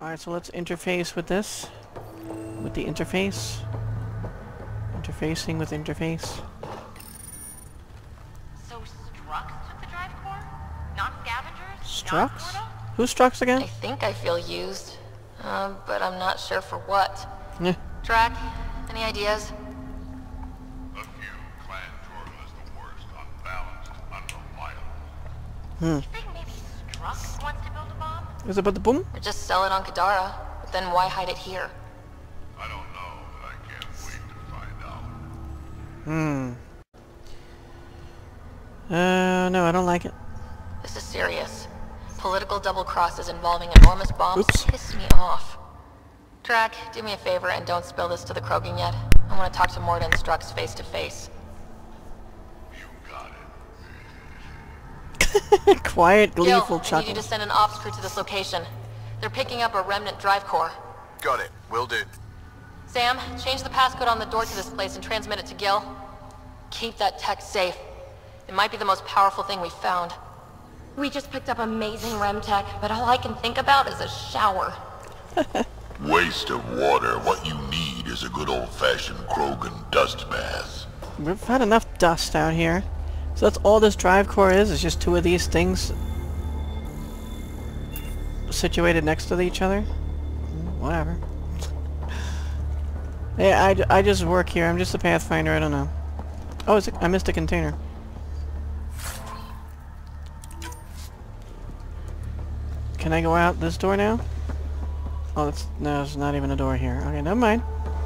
Alright, so let's interface with this. With the interface. Interfacing with interface. So Strux took the drive core? Not scavengers? Strux? Not Morda? Who's Strux again? I think I feel used, but I'm not sure for what. Yeah. Drac, any ideas? A few. Clan Jordan is the worst, unbalanced, unreliable. You think maybe Strux wants to build a bomb? Is it about the boom? Or just sell it on Kadara, but then why hide it here? I don't know, but I can't wait to find out. No, I don't like it. This is serious. Political double crosses involving enormous bombs Oops. piss me off. Drac, do me a favor and don't spill this to the Krogan yet. I want to talk to Morda and Strux face to face. You got it. Quiet, gleeful Gil, I need chuckle. you to send an ops crew to this location. They're picking up a remnant drive core. Got it. Will do. Sam, change the passcode on the door to this place and transmit it to Gil. Keep that tech safe. It might be the most powerful thing we've found. We just picked up amazing REM tech, but all I can think about is a shower. Waste of water. What you need is a good old-fashioned Krogan dust bath. We've had enough dust out here. So that's all this drive core is just two of these things situated next to each other? Whatever. Hey, I just work here. I'm just a pathfinder. I don't know. Oh, I missed a container. Can I go out this door now? Oh, no, there's not even a door here. Okay, never mind.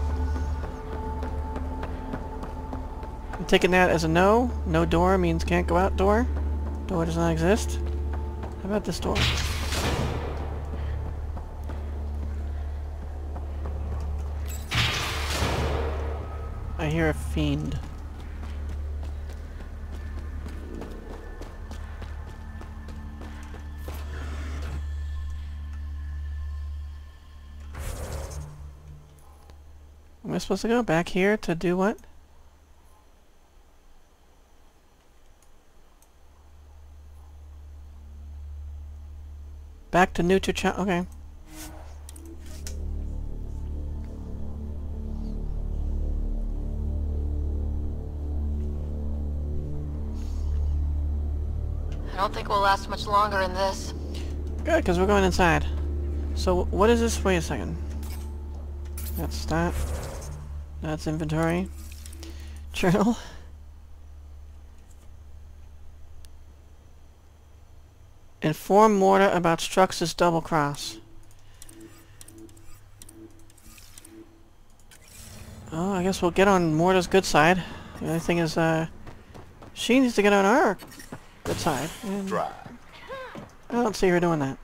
I'm taking that as a no. No door means can't go out door. Door does not exist. How about this door? I hear a fiend. Am I supposed to go back here to do what? Back to Nutri-Chow. Okay. I don't think we'll last much longer in this. Good, because we're going inside. So, what is this? Wait a second. That's that. That's inventory. Journal. Inform Morda about Strux's double cross. Oh, I guess we'll get on Morda's good side. The only thing is, she needs to get on our good side. And Drive. I don't see her doing that.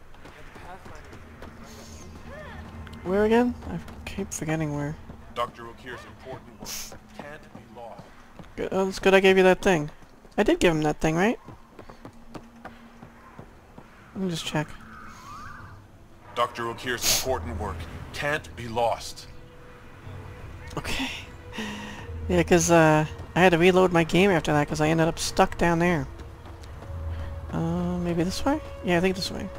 Where again? I keep forgetting where. Dr. O'Keefe's important work can't be lost. Good. Oh, that's good I gave you that thing. I did give him that thing, right? Let me just check. Dr. O'Keefe's important work can't be lost. Okay. Yeah, because I had to reload my game after that because I ended up stuck down there. Maybe this way? Yeah, I think this way.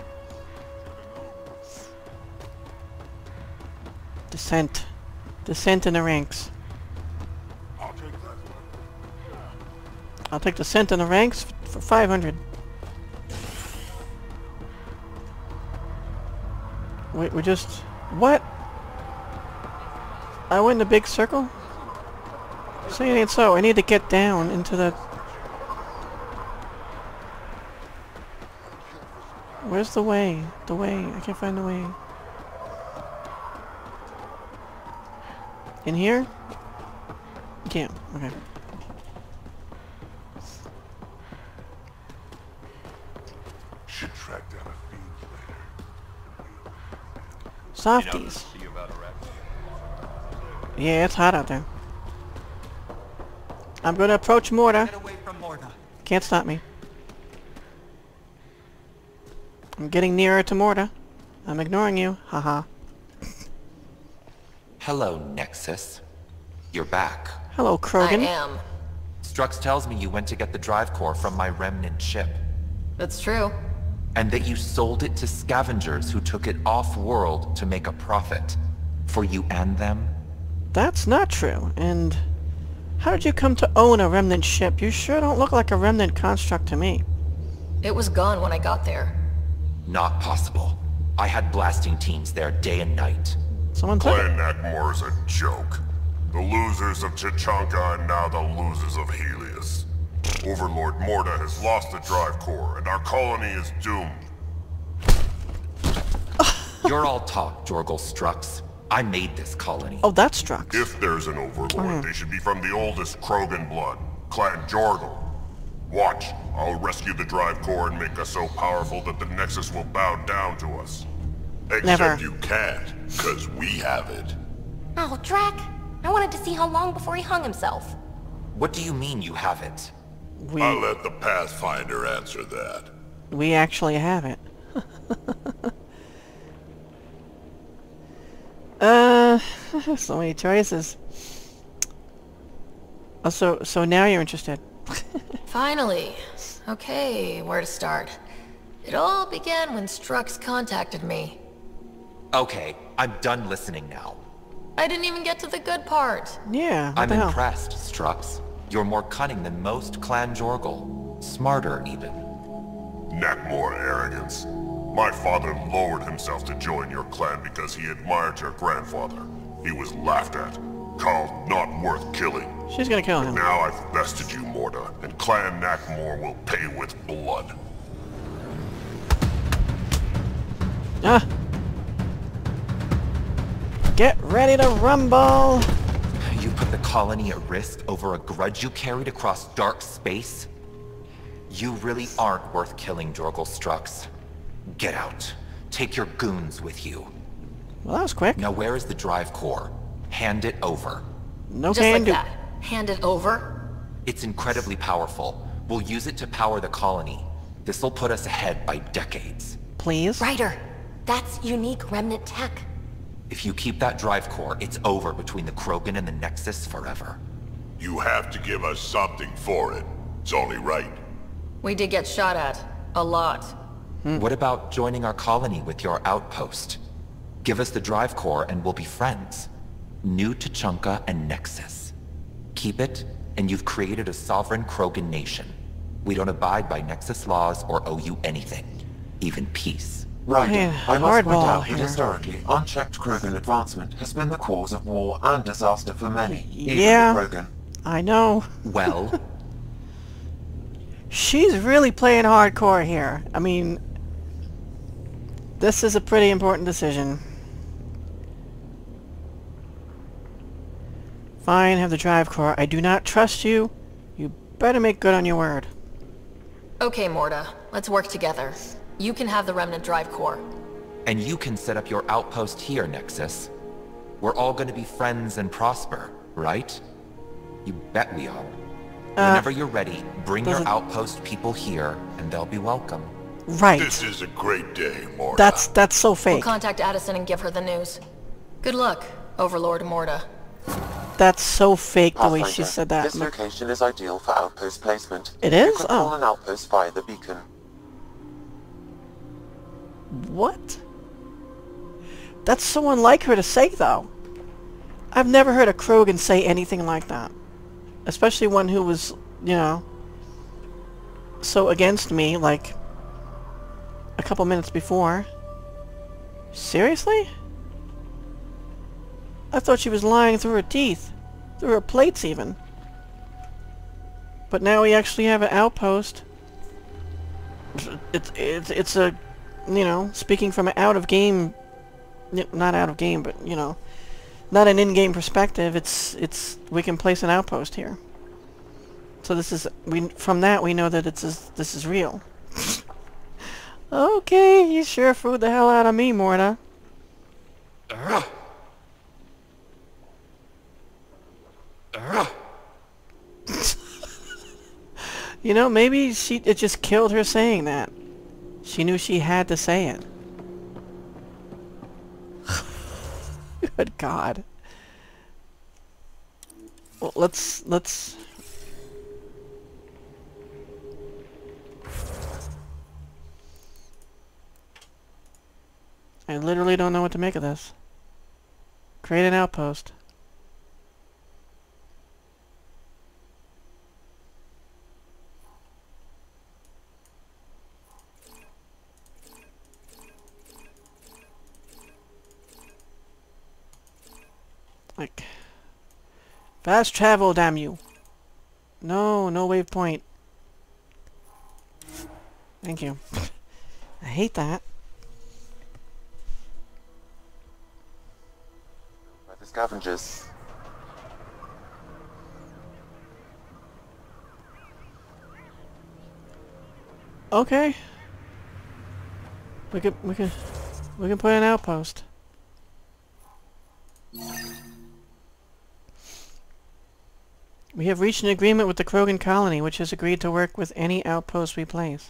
Descent. Descent in the ranks. I'll take that. I'll take descent in the ranks for 500. Wait, we just... What? I went in a big circle? Say it ain't so. I need to get down into the... Where's the way? The way. I can't find the way. In here? You can't. Okay. Should track down a fiend later. Softies. Yeah, it's hot out there. I'm gonna approach Morda. Get away from Morda. Can't stop me. I'm getting nearer to Morda. I'm ignoring you. Haha. Hello, Nexus. You're back. Hello, Krogan. I am. Strux tells me you went to get the drive core from my remnant ship. That's true. and that you sold it to scavengers who took it off-world to make a profit. For you and them? That's not true. And how did you come to own a remnant ship? You sure don't look like a remnant construct to me. It was gone when I got there. Not possible. I had blasting teams there day and night. Someone took it. Clan Nakmor is a joke. The losers of Chichanka and now the losers of Helios. Overlord Morda has lost the drive core, and our colony is doomed. You're all talk, Jorgal Strux. I made this colony. Oh, that's Strux. If there's an overlord, they should be from the oldest Krogan blood, Clan Jorgal. Watch, I'll rescue the drive core and make us so powerful that the Nexus will bow down to us. Never. Except you can't, cause we have it. Oh, Drac. I wanted to see how long before he hung himself. What do you mean you have it? I'll let the Pathfinder answer that. We actually have it. So many choices. Oh, so now you're interested. Finally. Okay, where to start? It all began when Strux contacted me. Okay, I'm done listening now. I didn't even get to the good part. Yeah, what I'm the hell? impressed, Strux. You're more cunning than most Clan Jorgal. Smarter, even. Nakmor arrogance. My father lowered himself to join your clan because he admired your grandfather. He was laughed at, called not worth killing. She's gonna kill him. Now I've bested you, Morda, and Clan Nakmor will pay with blood. Ah! Get ready to rumble! You put the colony at risk over a grudge you carried across dark space? You really aren't worth killing, Jorgal Strux. Get out. Take your goons with you. Well, that was quick. Now where is the drive core? Hand it over. No Just can like do. that. Hand it over. It's incredibly powerful. We'll use it to power the colony. This'll put us ahead by decades. Please? Ryder, that's unique remnant tech. If you keep that drive core, it's over between the Krogan and the Nexus forever. You have to give us something for it. It's only right. We did get shot at. A lot. What about joining our colony with your outpost? Give us the drive core and we'll be friends. New to Chunka and Nexus. Keep it, and you've created a sovereign Krogan nation. We don't abide by Nexus laws or owe you anything. Even peace. Ryder, Man, I must point hardball out that here. historically, unchecked Krogan advancement has been the cause of war and disaster for many, Yeah. even the Krogan. I know. Well, She's really playing hardcore here. I mean, this is a pretty important decision. Fine, have the drive core. I do not trust you. You better make good on your word. Okay, Morda. Let's work together. You can have the remnant drive core. and you can set up your outpost here, Nexus. We're all gonna be friends and prosper, right? You bet we are. Whenever you're ready, bring your doesn't- outpost people here, and they'll be welcome. Right. This is a great day, Morda. That's so We'll fake. contact Addison and give her the news. Good luck, Overlord Morda. That's so fake the way Pathfinder, she said that. this location is ideal for outpost placement. It You is? control Oh. an outpost via the beacon. What? That's so unlike her to say, though. I've never heard a Krogan say anything like that. Especially one who was, you know, so against me, like, a couple minutes before. Seriously? I thought she was lying through her teeth. Through her plates, even. But now we actually have an outpost. It's a, you know, speaking from an out-of-game... Not out-of-game, but, you know, not an in-game perspective, it's we can place an outpost here. So this is, from that we know that this is real. Okay, you sure fooled the hell out of me, Morda. You know, maybe it just killed her saying that. She knew she had to say it. Good God. Well, let's... I literally don't know what to make of this. Create an outpost. Like, fast travel, damn you. No, no waypoint. Thank you. I hate that. By the scavengers. Okay. We can put an outpost. We have reached an agreement with the Krogan colony, which has agreed to work with any outpost we place.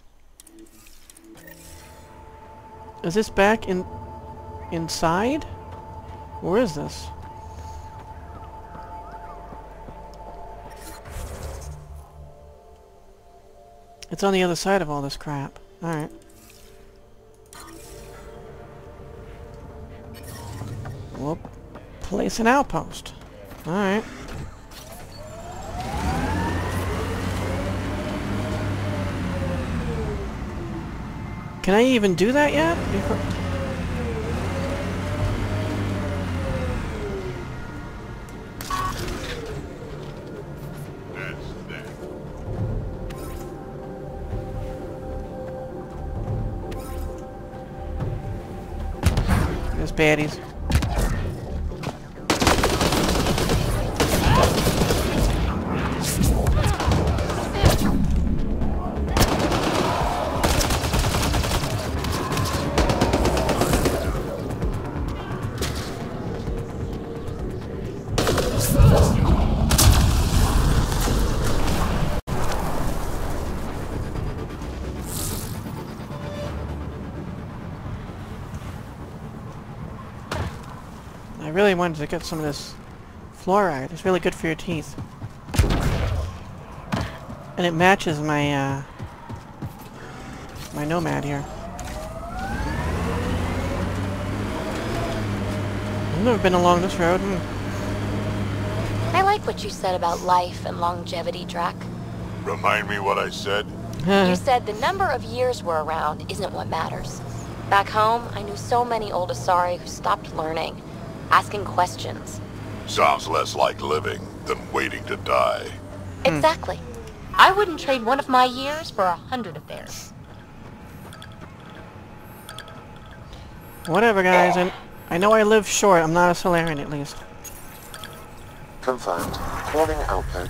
Is this back inside? Where is this? It's on the other side of all this crap. Alright. We'll place an outpost. Alright. Can I even do that yet? There's baddies. I really wanted to get some of this fluoride. It's really good for your teeth. And it matches my, my Nomad here. I've never been along this road. I like what you said about life and longevity, Drac. Remind me what I said? You said the number of years we're around isn't what matters. Back home, I knew so many old Asari who stopped learning, asking questions. Sounds less like living than waiting to die. Exactly. I wouldn't trade one of my years for 100 of theirs. Whatever, guys. I know I live short. I'm not a Solarian, at least. Confirmed. Calling output.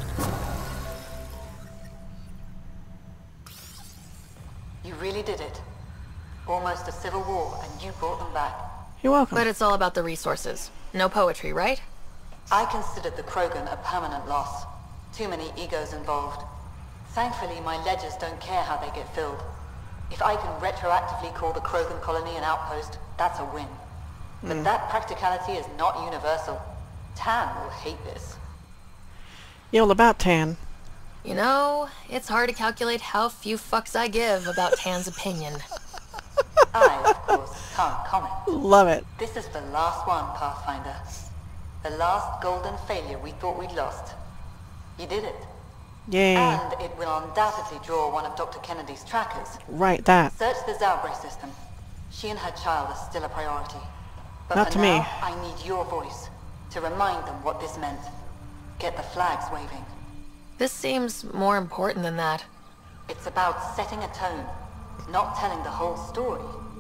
You really did it. Almost a civil war, and you brought them back. You're welcome. But it's all about the resources. No poetry, right? I considered the Krogan a permanent loss. Too many egos involved. Thankfully, my ledgers don't care how they get filled. If I can retroactively call the Krogan colony an outpost, that's a win. But that practicality is not universal. Tan will hate this. Yeah, well, about Tan. You know, it's hard to calculate how few fucks I give about Tan's opinion. I, of course, can't comment. Love it. This is the last one, Pathfinder. The last golden failure we thought we'd lost. You did it. Yay. And it will undoubtedly draw one of Dr. Kennedy's trackers. Right, that. Search the Zalbray system. She and her child are still a priority. But Not for to now, me. I need your voice to remind them what this meant. Get the flags waving. This seems more important than that. It's about setting a tone, not telling the whole story.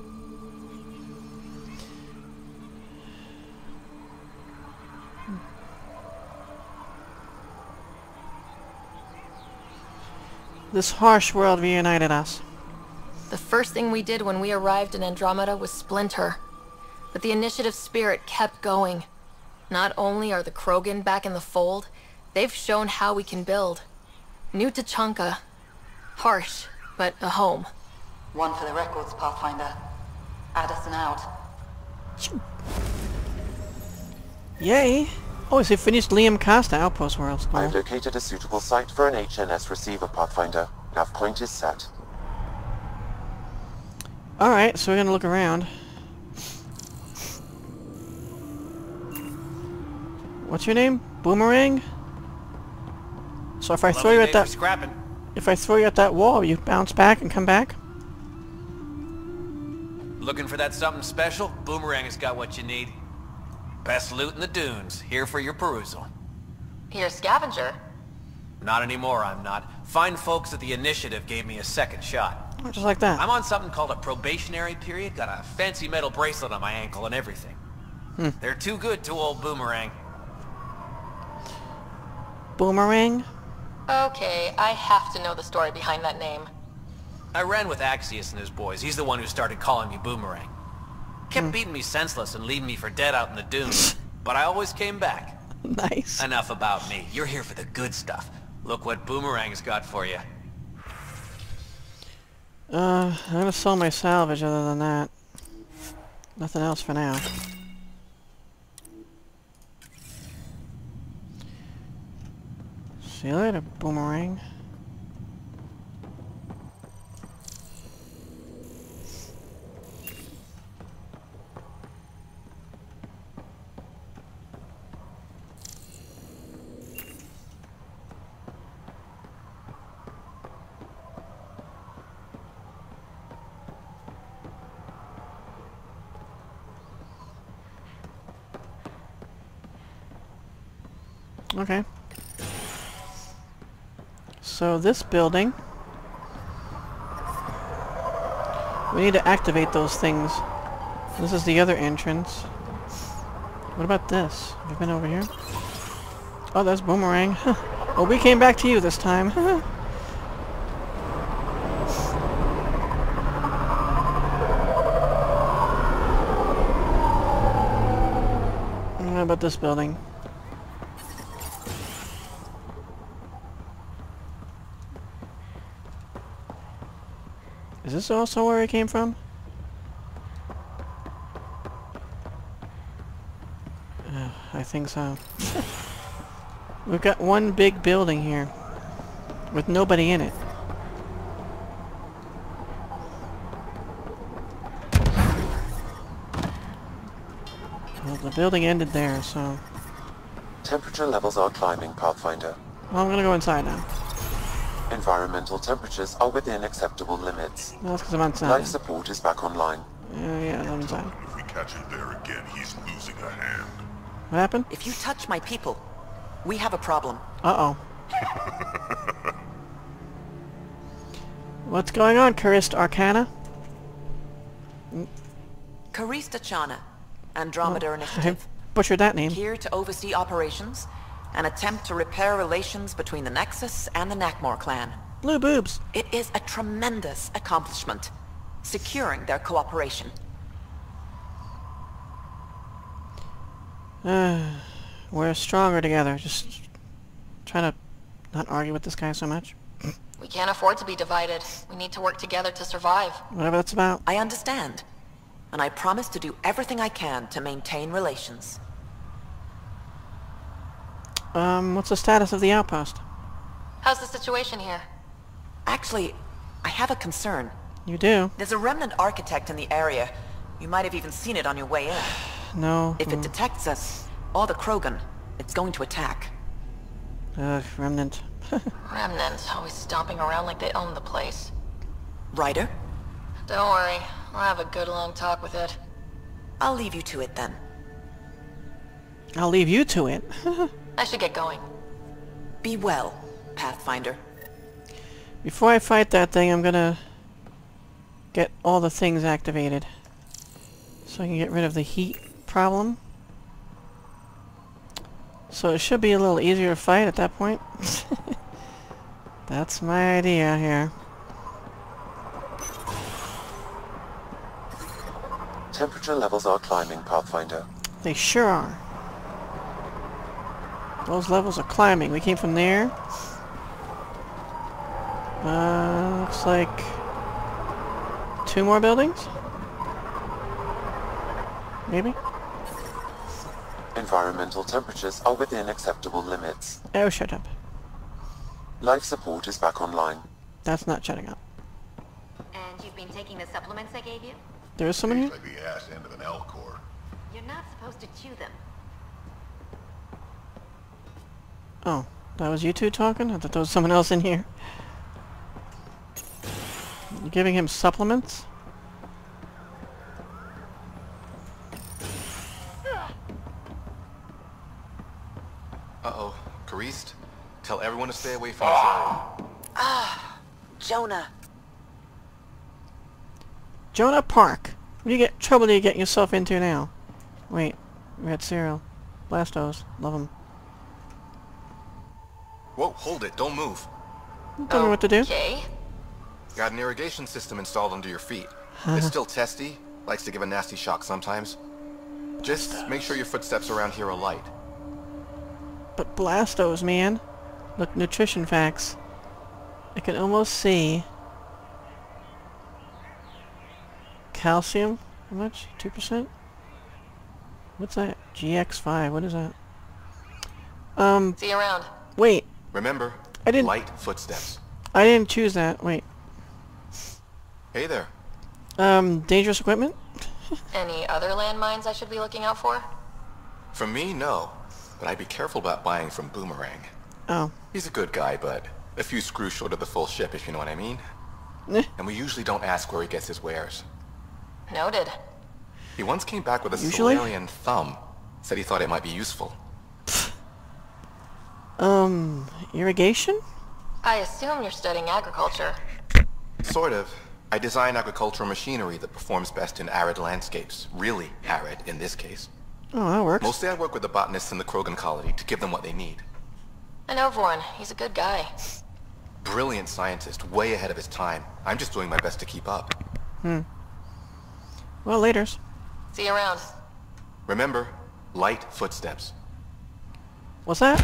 This harsh world reunited us. The first thing we did when we arrived in Andromeda was splinter. But the initiative spirit kept going. Not only are the Krogan back in the fold, they've shown how we can build. New Tachanka. Harsh, but a home. One for the records, Pathfinder. Addison out. Yay. Oh, so finished Liam Costa Outpost Worlds. Cool. I've located a suitable site for an HNS receiver, Pathfinder. Nav point is set. Alright, so we're gonna look around. What's your name? Boomerang? So if I throw you at that... scrapping. If I throw you at that wall, you bounce back and come back? Looking for that something special? Boomerang has got what you need. Best loot in the dunes, here for your perusal. You're a scavenger. Not anymore, I'm not. Fine folks at the Initiative gave me a second shot. Just like that. I'm on something called a probationary period, got a fancy metal bracelet on my ankle and everything. They're too good to old Boomerang. Boomerang? Okay, I have to know the story behind that name. I ran with Axius and his boys. He's the one who started calling me Boomerang. Kept beating me senseless and leaving me for dead out in the dunes. But I always came back. Nice. Enough about me. You're here for the good stuff. Look what Boomerang's got for you. I'm gonna sell my salvage other than that. Nothing else for now. See you later, Boomerang. Okay. So this building, we need to activate those things. This is the other entrance. What about this? Have you been over here? Oh, that's Boomerang. Well, we came back to you this time. What about this building? Is this also where it came from? I think so. We've got one big building here with nobody in it. Well, the building ended there, so... Temperature levels are climbing, Pathfinder. Well, I'm gonna go inside now. Environmental temperatures are within acceptable limits. No, that's because I'm outside. Life support is back online. Yeah, I'm inside. If we catch him there again, he's losing a hand. What happened? If you touch my people, we have a problem. Uh-oh. What's going on, Curist Arcana? Karista Chana, Andromeda Initiative. I butchered that name. Here to oversee operations and attempt to repair relations between the Nexus and the Nakmor clan. Blue boobs. It is a tremendous accomplishment, securing their cooperation. We're stronger together. Just trying to not argue with this guy so much. We can't afford to be divided. We need to work together to survive. Whatever that's about. I understand, and I promise to do everything I can to maintain relations. What's the status of the outpost? How's the situation here? Actually, I have a concern. You do? There's a remnant architect in the area. You might have even seen it on your way in. No. If it detects us, or the Krogan, it's going to attack. Ugh, remnant. Remnants, always stomping around like they own the place. Ryder? Don't worry, I'll have a good long talk with it. I'll leave you to it then. I'll leave you to it. I should get going. Be well, Pathfinder. Before I fight that thing, I'm gonna get all the things activated. So I can get rid of the heat problem. So it should be a little easier to fight at that point. That's my idea here. Temperature levels are climbing, Pathfinder. They sure are. Those levels are climbing. We came from there. Looks like 2 more buildings? Maybe? Environmental temperatures are within acceptable limits. Oh, shut up. Life support is back online. That's not shutting up. And you've been taking the supplements I gave you? There is someone here? Like the ass end of an L-core. You're not supposed to chew them. Oh, that was you two talking? I thought there was someone else in here. You giving him supplements? Uh-oh. Karist? Tell everyone to stay away from this area. Jonah. Jonah Park. What do you trouble you getting yourself into now? Wait, red cereal. Blastos. Love them. Whoa, hold it. Don't move. Tell me what to do. Okay. Got an irrigation system installed under your feet. It's still testy. Likes to give a nasty shock sometimes. Just make sure your footsteps around here are light. But Blastos, man. Look, nutrition facts. I can almost see... Calcium? How much? 2%? What's that? GX5. What is that? See you around. Wait. Remember, I didn't... light footsteps. I didn't choose that. Wait. Hey there. Dangerous equipment? Any other landmines I should be looking out for? From me, no. But I'd be careful about buying from Boomerang. Oh. He's a good guy, but a few screws short of the full ship, if you know what I mean. And we usually don't ask where he gets his wares. Noted. He once came back with a Usually? Solarian thumb. Said he thought it might be useful. Irrigation? I assume you're studying agriculture. Sort of. I design agricultural machinery that performs best in arid landscapes. Really arid, in this case. Oh, that works. Mostly I work with the botanists in the Krogan colony to give them what they need. I know Vorn. He's a good guy. Brilliant scientist, way ahead of his time. I'm just doing my best to keep up. Well, laters. See you around. Remember, light footsteps. What's that?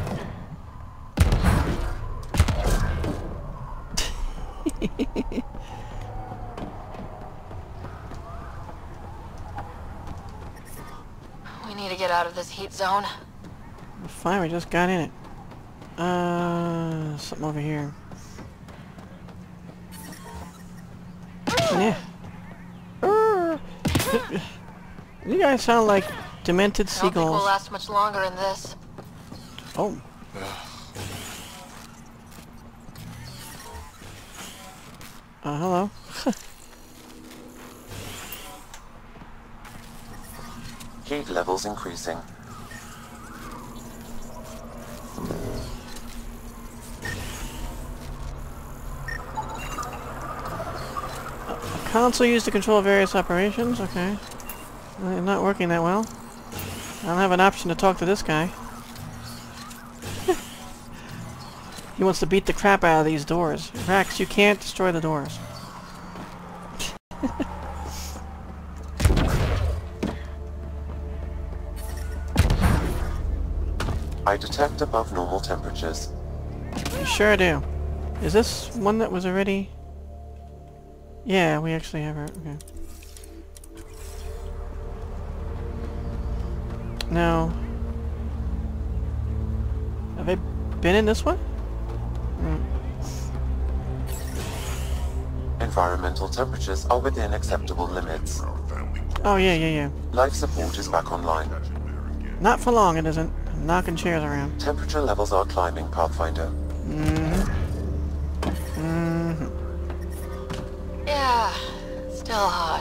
We need to get out of this heat zone. Fine, we just got in it. Something over here. Yeah. You guys sound like demented I don't think we'll seagulls. last much longer in this. Oh. Hello. Heat levels increasing. Console used to control various operations. Okay. Not working that well. I don't have an option to talk to this guy. He wants to beat the crap out of these doors. Rax, you can't destroy the doors. I detect above normal temperatures. You sure do. Is this one that was already... Yeah, we actually have her. Okay. Now... Have I been in this one? Environmental temperatures are within acceptable limits. Oh, yeah. Life support is back online. Not for long, it isn't. I'm knocking chairs around. Temperature levels are climbing, Pathfinder. Yeah, still hot.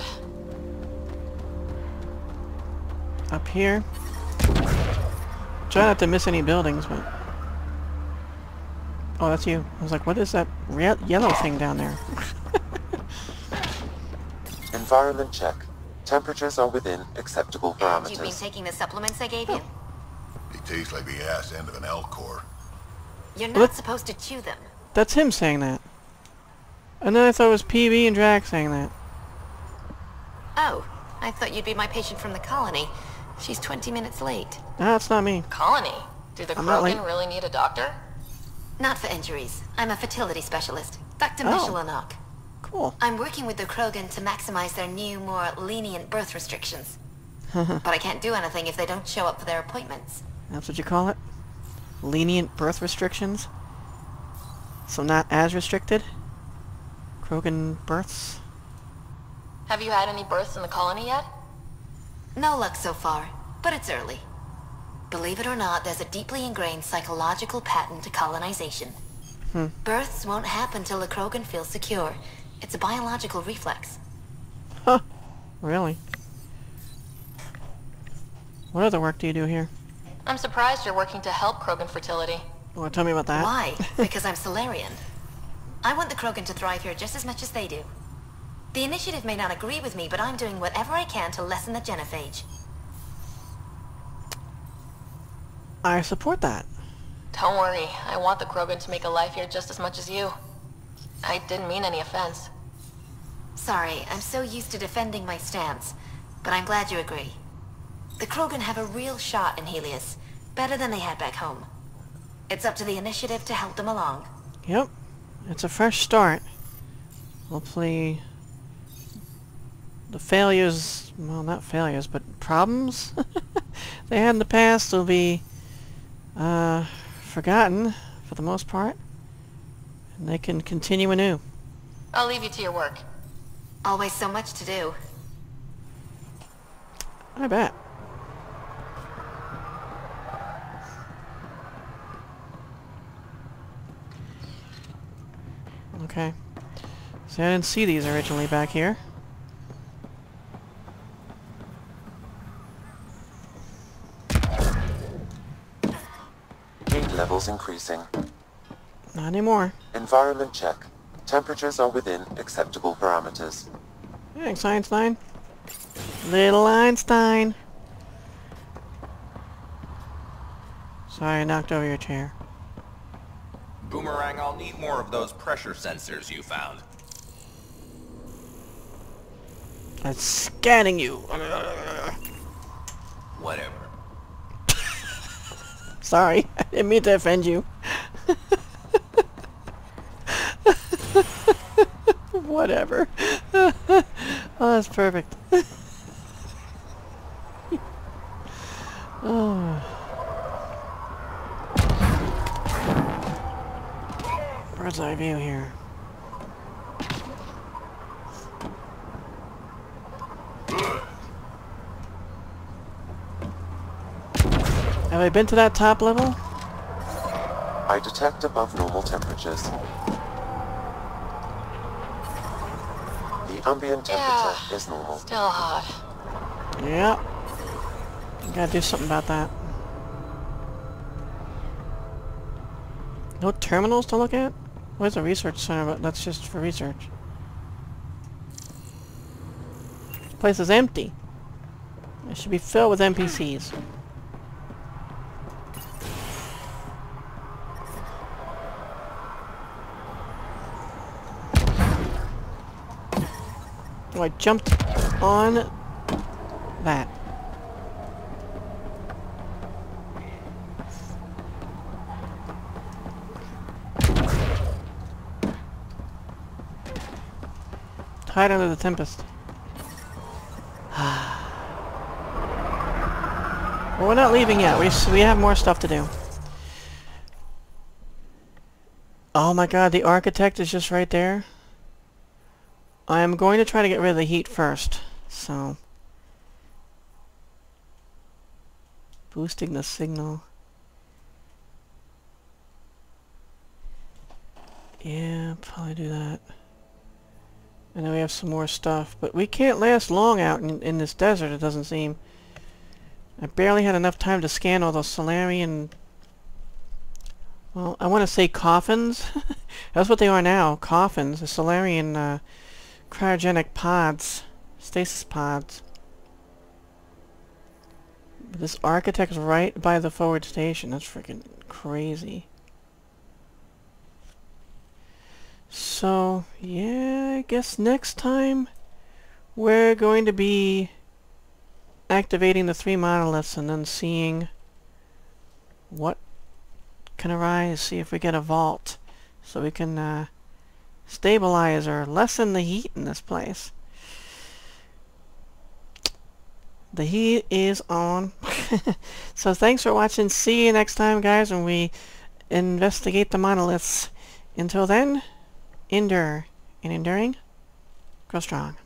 Up here. Try not to miss any buildings, but... Oh, that's you. I was like, what is that yellow thing down there? Environment check. Temperatures are within acceptable parameters. You've been taking the supplements I gave you? They taste like the ass end of an elk core. You're not supposed to chew them. That's him saying that. And then I thought it was PB and Drac saying that. Oh, I thought you'd be my patient from the colony. She's 20 minutes late. No, that's not me. Colony? Do the I'm not late. Krogan really need a doctor? Not for injuries. I'm a fertility specialist. Dr. Oh. Michelinok. Cool. I'm working with the Krogan to maximize their new, more lenient birth restrictions. But I can't do anything if they don't show up for their appointments. That's what you call it? Lenient birth restrictions? So not as restricted? Krogan births? Have you had any births in the colony yet? No luck so far, but it's early. Believe it or not, there's a deeply ingrained psychological pattern to colonization. Births won't happen till the Krogan feels secure. It's a biological reflex. Huh. Really? What other work do you do here? I'm surprised you're working to help Krogan fertility. Well, tell me about that. Why? Because I'm Solarian. I want the Krogan to thrive here just as much as they do. The Initiative may not agree with me, but I'm doing whatever I can to lessen the genophage. I support that. Don't worry, I want the Krogan to make a life here just as much as you. I didn't mean any offense. Sorry, I'm so used to defending my stance, but I'm glad you agree. The Krogan have a real shot in Helios, better than they had back home. It's up to the Initiative to help them along. Yep. It's a fresh start. Hopefully the failures, well, not failures, but problems they had in the past will be forgotten for the most part, and they can continue anew. I'll leave you to your work. Always so much to do. I bet. Okay. See, I didn't see these originally back here. Heat levels increasing. Not anymore. Environment check. Temperatures are within acceptable parameters. Thanks, Einstein. Little Einstein. Sorry, I knocked over your chair. Boomerang, I'll need more of those pressure sensors you found. It's scanning you. Whatever. Sorry, I didn't mean to offend you. Whatever. Oh, that's perfect. Oh. Bird's eye view here. Have I been to that top level? I detect above normal temperatures. The ambient temperature is normal. Still hot. Yeah. Gotta do something about that. No terminals to look at? Where's a research center, but that's just for research. This place is empty. It should be filled with NPCs. Oh, I jumped on that. Hide under the Tempest. Well, we're not leaving yet. We have more stuff to do. Oh my god, the Architect is just right there. I am going to try to get rid of the heat first. So, boosting the signal. Yeah, probably do that. I know we have some more stuff, but we can't last long out in this desert, it doesn't seem. I barely had enough time to scan all those Solarian... Well, I want to say coffins. That's what they are now, coffins. The Solarian cryogenic pods. Stasis pods. But this Architect's right by the forward station. That's freaking crazy. So, yeah, I guess next time we're going to be activating the 3 monoliths and then seeing what can arise, see if we get a vault so we can stabilize or lessen the heat in this place. The heat is on. So thanks for watching. See you next time, guys, when we investigate the monoliths. Until then, endure, and enduring, grow strong.